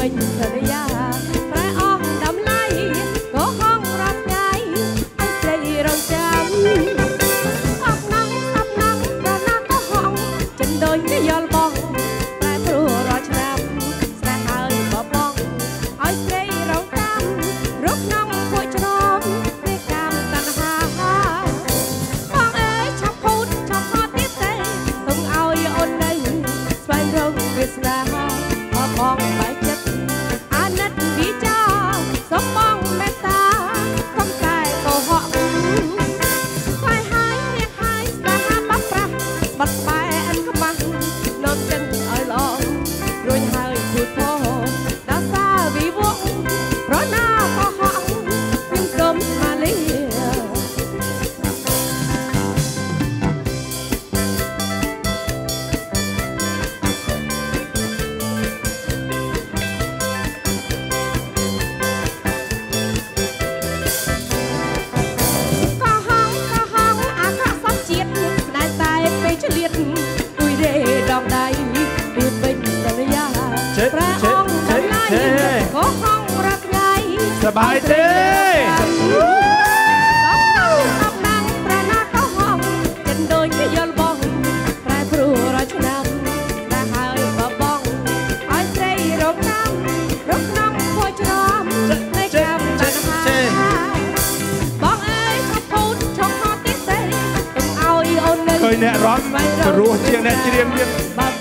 ពេញសរិយាប្រែអស់ដំណៃក៏ហងរាល់ថ្ងៃអញស្រីរងចាំអបណាស់ប្រណាក៏ហងចិនដូចគេយល់បងប្រែព្រោះរាល់ឆ្នាំស្នេហ៍ហើយក៏បងឲ្យស្រីរងចាំរកក្នុងពួកច្រំពីកម្មតណ្ហាបងអើយឆាប់ពូតឆាប់ហត់ទៀតទេទុំឲ្យអូននៅស្វែងរកវាសនាបងបែកចិត្តអាណិតពីចាសុំបងមេត្តាកុំតែកុហកស្វែងហើយរៀងហើយស្នេហាបាត់ប្រាស់បាត់បែអិនខ្មាស់នាំចិនឲ្យល្អរួចហើយជួបផងដល់សារវិវងប្រណាកុហកខ្ញុំសូមស្មាលីสบายទេសំណាងប្រណាក៏ហងចិនដូចគេយល់បងប្រែព្រោះរាល់ឆ្នាំតែហើយក៏បងឲ្យស្រីរងចាំរកក្នុងពួយច្រំនៃកម្មតណ្ហាបងអើយក៏ពូតឆុងហត់ទៀតទេទុំឲ្យអូននៅឃើញអ្នករត់ព្រោះជាអ្នកច្រៀងទៀត